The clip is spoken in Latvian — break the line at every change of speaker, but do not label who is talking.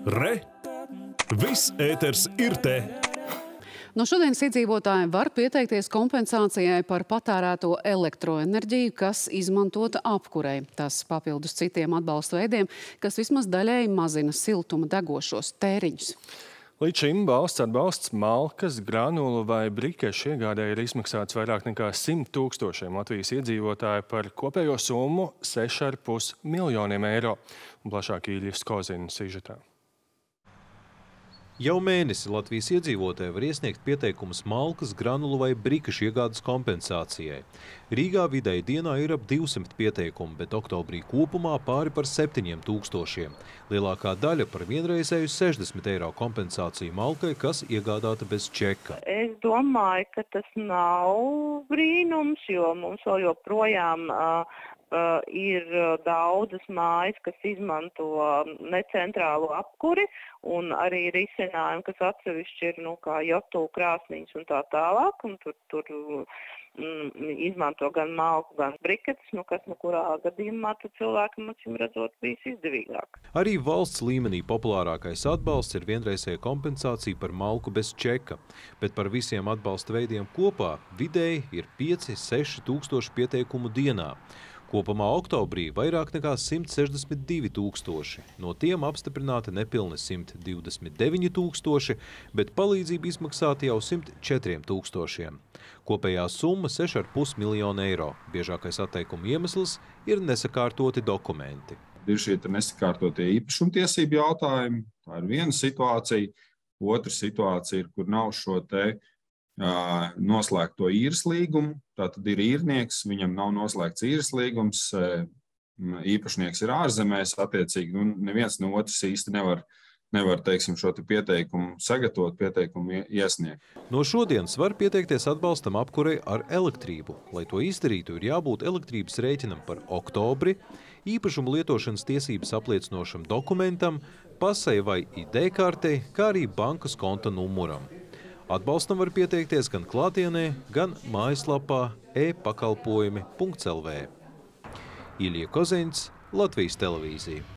Re! Viss ēters ir te!
No šodienas iedzīvotāji var pieteikties kompensācijai par patērēto elektroenerģiju, kas izmantota apkurei. Tas papildus citiem atbalsta veidiem, kas vismaz daļēji mazina siltuma degošos tēriņus.
Līdz šim valsts atbalsts malkas, granulu vai brikešu iegādē ir izmaksāts vairāk nekā 100 000 Latvijas iedzīvotāju par kopējo summu 6,5 miljoniem eiro. Un plašāk Īļas Kozina sižetā.
Jau mēnesi Latvijas iedzīvotāji var iesniegt pieteikumus malkas, granulu vai brikešu iegādes kompensācijai. Rīgā vidēji dienā ir ap 200 pieteikumu, bet oktobrī kopumā pāri par 7000. Lielākā daļa par vienreizēju 60 eiro kompensāciju malkai, kas iegādāta bez čeka.
Es domāju, ka tas nav brīnums, jo mums vēl joprojām ir daudzas mājas, kas izmanto necentrālo apkuri, un arī risinājumi, kas atsevišķi ir, kā jotu krāsniņas un tā tālāk, un tur izmanto gan malku, gan briketes, kas kurā gadījumā cilvēkam acīm redzot bijis izdevīgāk.
Arī valsts līmenī populārākais atbalsts ir vienreizēja kompensācija par malku bez čeka, bet par visiem atbalsta veidiem kopā vidēji ir 5–6 000 pieteikumu dienā. Kopumā oktobrī vairāk nekā 162 000, no tiem apstiprināti nepilni 129 000, bet palīdzību izmaksāti jau 104 000. Kopējā summa 6,5 miljonu eiro. Biežākais atteikuma iemesls ir nesakārtoti dokumenti.
Ir šie nesakārtotie īpašumtiesību jautājumi, tā ir viena situācija. Otra situācija ir, kur nav šo noslēgto īres līgumu. Tātad ir īrnieks, viņam nav noslēgts īres līgums, īpašnieks ir ārzemēs, attiecīgi neviens no otras īsti nevar šo pieteikumu sagatavot, pieteikumu iesniegt.
No šodienas var pieteikties atbalstam apkurei ar elektrību. Lai to izdarītu, ir jābūt elektrības rēķinam par oktobri, īpašumu lietošanas tiesības apliecinošam dokumentam, pasei vai ID kartei, kā arī bankas konta numuram. Atbalstam var pieteikties gan klātienē, gan mājaslapā e-pakalpojumi.lv. Īļa Kozins, Latvijas televīzija.